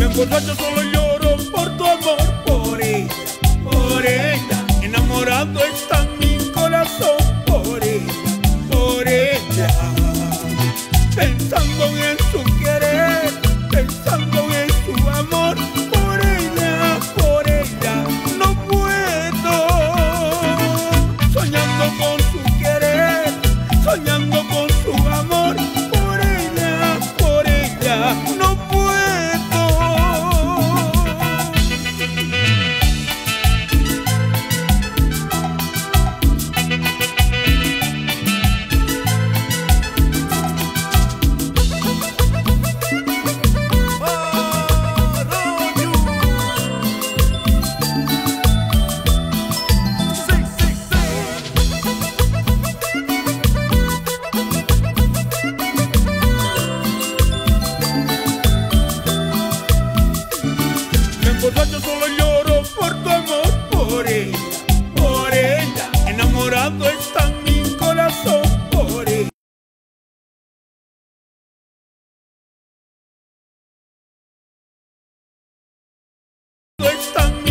Borracho solo lloro por tu amor, por ella. Enamorado está mi corazón, por ella. Pensando en su querer, pensando en su amor, por ella no puedo. Soñando con su querer, soñando con su amor, por ella no puedo. Borracho solo lloro por tu amor, por ella. Enamorado está mi corazón, por ella. Está mi